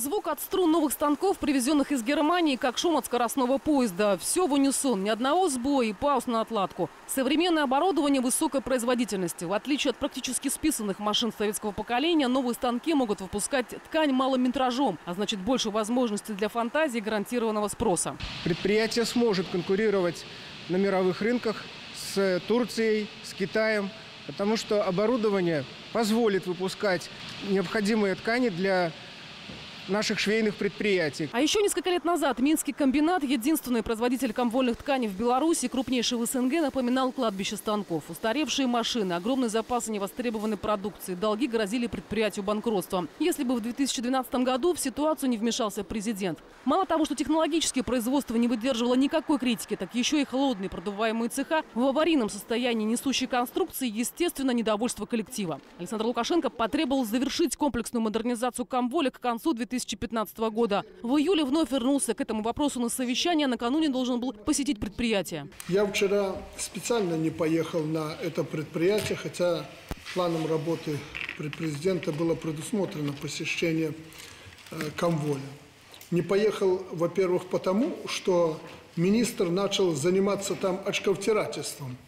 Звук от струн новых станков, привезенных из Германии, как шум от скоростного поезда. Все в унисон, ни одного сбоя и пауз на отладку. Современное оборудование высокой производительности. В отличие от практически списанных машин советского поколения, новые станки могут выпускать ткань малым метражом, а значит больше возможностей для фантазии и гарантированного спроса. Предприятие сможет конкурировать на мировых рынках с Турцией, с Китаем, потому что оборудование позволит выпускать необходимые ткани для наших швейных предприятий. А еще несколько лет назад Минский комбинат, единственный производитель комвольных тканей в Беларуси, крупнейший в СНГ, напоминал кладбище станков. Устаревшие машины, огромный запас невостребованной продукции, долги грозили предприятию банкротством. Если бы в 2012 году в ситуацию не вмешался президент. Мало того, что технологическое производство не выдерживало никакой критики, так еще и холодные продуваемые цеха в аварийном состоянии несущей конструкции, естественно, недовольство коллектива. Александр Лукашенко потребовал завершить комплексную модернизацию комволя к концу 2015 года. В июле вновь вернулся к этому вопросу на совещание, а накануне должен был посетить предприятие. Я вчера специально не поехал на это предприятие, хотя планом работы президента было предусмотрено посещение комволя. Не поехал, во-первых, потому, что министр начал заниматься там очковтирательством.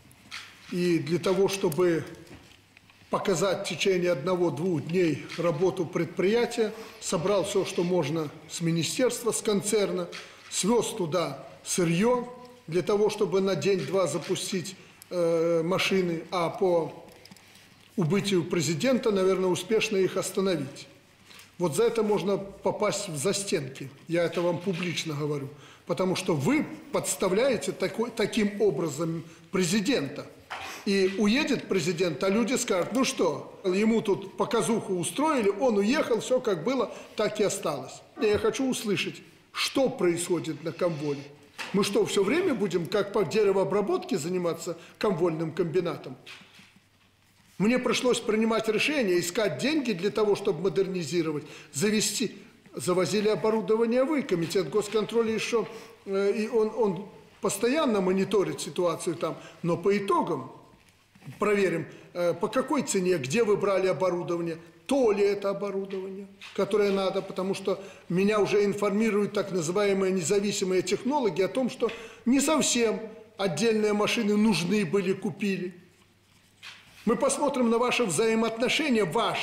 И для того, чтобы показать в течение 1-2 дней работу предприятия, собрал все, что можно с министерства, с концерна, свез туда сырье, для того, чтобы на день-два запустить машины, а по убытию президента, наверное, успешно их остановить. Вот за это можно попасть в застенки, я это вам публично говорю, потому что вы подставляете таким образом президента. И уедет президент, а люди скажут, ну что, ему тут показуху устроили, он уехал, все как было, так и осталось. Я хочу услышать, что происходит на комволе. Мы что, все время будем, как по деревообработке, заниматься комвольным комбинатом? Мне пришлось принимать решение, искать деньги для того, чтобы модернизировать, завести. Завозили оборудование вы, комитет госконтроля еще, и он постоянно мониторит ситуацию там, но по итогам проверим, по какой цене, где вы брали оборудование, то ли это оборудование, которое надо, потому что меня уже информируют так называемые независимые технологи о том, что не совсем отдельные машины нужны были, купили. Мы посмотрим на ваши взаимоотношения,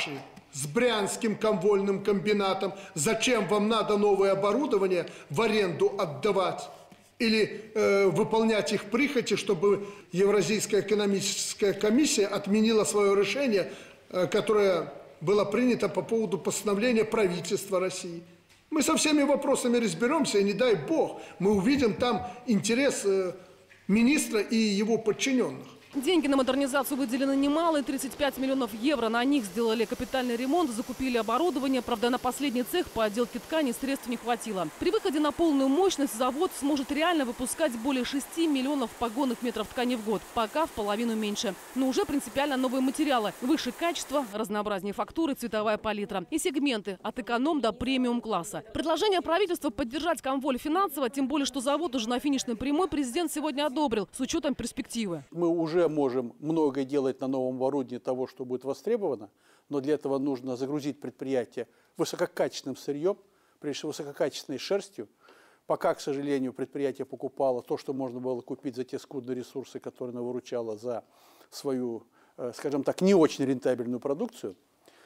с Брянским комвольным комбинатом. Зачем вам надо новое оборудование в аренду отдавать? Или выполнять их прихоти, чтобы Евразийская экономическая комиссия отменила свое решение, которое было принято по поводу постановления правительства России. Мы со всеми вопросами разберемся, и не дай бог, мы увидим там интерес министра и его подчиненных. Деньги на модернизацию выделены немалые, 35 миллионов евро. На них сделали капитальный ремонт, закупили оборудование. Правда, на последний цех по отделке ткани средств не хватило. При выходе на полную мощность завод сможет реально выпускать более 6 миллионов погонных метров ткани в год. Пока в половину меньше. Но уже принципиально новые материалы. Выше качество, разнообразнее фактуры, цветовая палитра. И сегменты от эконом до премиум класса. Предложение правительства поддержать комволь финансово, тем более, что завод уже на финишной прямой, президент сегодня одобрил с учетом перспективы. Мы уже можем многое делать на новом оборудовании того, что будет востребовано, но для этого нужно загрузить предприятие высококачественным сырьем, прежде всего высококачественной шерстью. Пока, к сожалению, предприятие покупало то, что можно было купить за те скудные ресурсы, которые оно выручало за свою, скажем так, не очень рентабельную продукцию.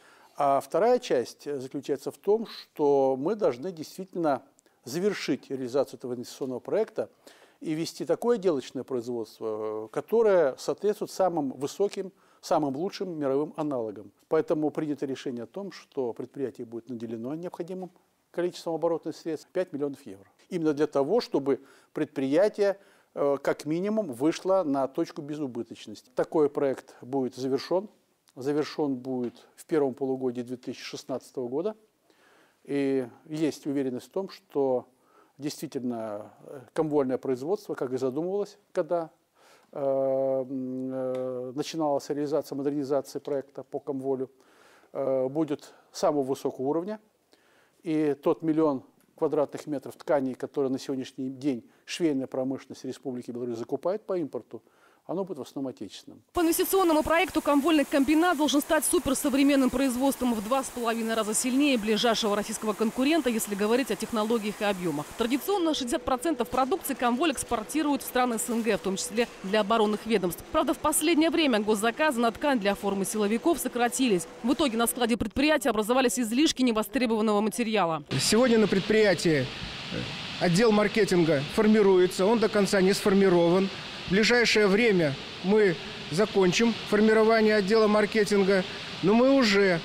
А вторая часть заключается в том, что мы должны действительно завершить реализацию этого инвестиционного проекта и вести такое отделочное производство, которое соответствует самым высоким, самым лучшим мировым аналогам. Поэтому принято решение о том, что предприятие будет наделено необходимым количеством оборотных средств 5 миллионов евро. Именно для того, чтобы предприятие как минимум вышло на точку безубыточности. Такой проект будет завершен. Завершен будет в первом полугодии 2016 года. И есть уверенность в том, что действительно комвольное производство, как и задумывалось, когда начиналась реализация модернизации проекта по комволю, будет самого высокого уровня. И тот 1 миллион квадратных метров тканей, которые на сегодняшний день швейная промышленность Республики Беларусь закупает по импорту, оно будет в основном отечественным. По инвестиционному проекту комвольный комбинат должен стать суперсовременным производством в 2,5 раза сильнее ближайшего российского конкурента, если говорить о технологиях и объемах. Традиционно 60% продукции комволь экспортирует в страны СНГ, в том числе для оборонных ведомств. Правда, в последнее время госзаказы на ткань для формы силовиков сократились. В итоге на складе предприятия образовались излишки невостребованного материала. Сегодня на предприятии отдел маркетинга формируется, он до конца не сформирован. В ближайшее время мы закончим формирование отдела маркетинга, но мы уже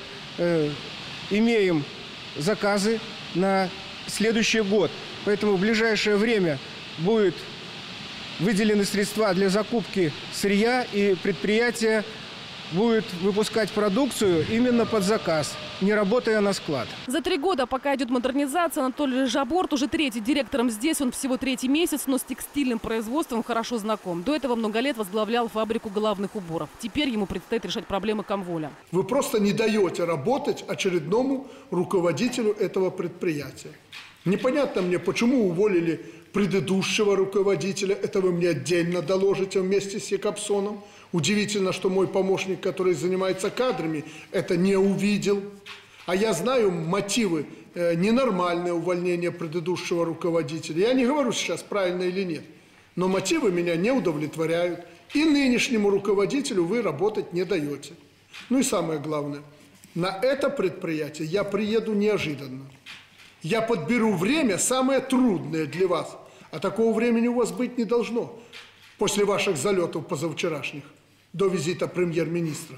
имеем заказы на следующий год. Поэтому в ближайшее время будут выделены средства для закупки сырья, и предприятие будет выпускать продукцию именно под заказ, не работая на склад. За 3 года, пока идет модернизация, Анатолий Жаборт уже 3-й директором здесь. Он всего 3-й месяц, но с текстильным производством хорошо знаком. До этого много лет возглавлял фабрику головных уборов. Теперь ему предстоит решать проблемы комволя. Вы просто не даете работать очередному руководителю этого предприятия. Непонятно мне, почему уволили предыдущего руководителя. Это вы мне отдельно доложите вместе с Якобсоном. Удивительно, что мой помощник, который занимается кадрами, это не увидел. А я знаю мотивы ненормальное увольнение предыдущего руководителя. Я не говорю сейчас, правильно или нет. Но мотивы меня не удовлетворяют. И нынешнему руководителю вы работать не даете. Ну и самое главное, на это предприятие я приеду неожиданно. Я подберу время самое трудное для вас. А такого времени у вас быть не должно. После ваших залетов позавчерашних, до визита премьер-министра.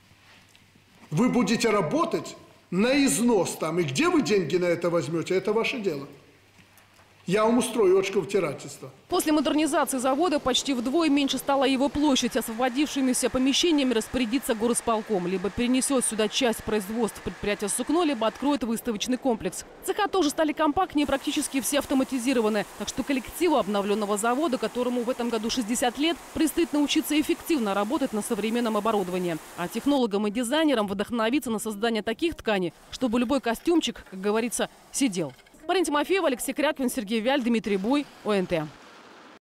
Вы будете работать на износ там. И где вы деньги на это возьмете, это ваше дело. Я вам устрою очковтирательство. После модернизации завода почти вдвое меньше стала его площадь. Освободившимися помещениями распорядится горисполком. Либо перенесет сюда часть производства предприятия «Сукно», либо откроет выставочный комплекс. Цеха тоже стали компактнее, практически все автоматизированы. Так что коллективу обновленного завода, которому в этом году 60 лет, предстоит научиться эффективно работать на современном оборудовании. А технологам и дизайнерам вдохновиться на создание таких тканей, чтобы любой костюмчик, как говорится, сидел. Марина Тимофеева, Алексей Кряквин, Сергей Вяль, Дмитрий Буй, ОНТ.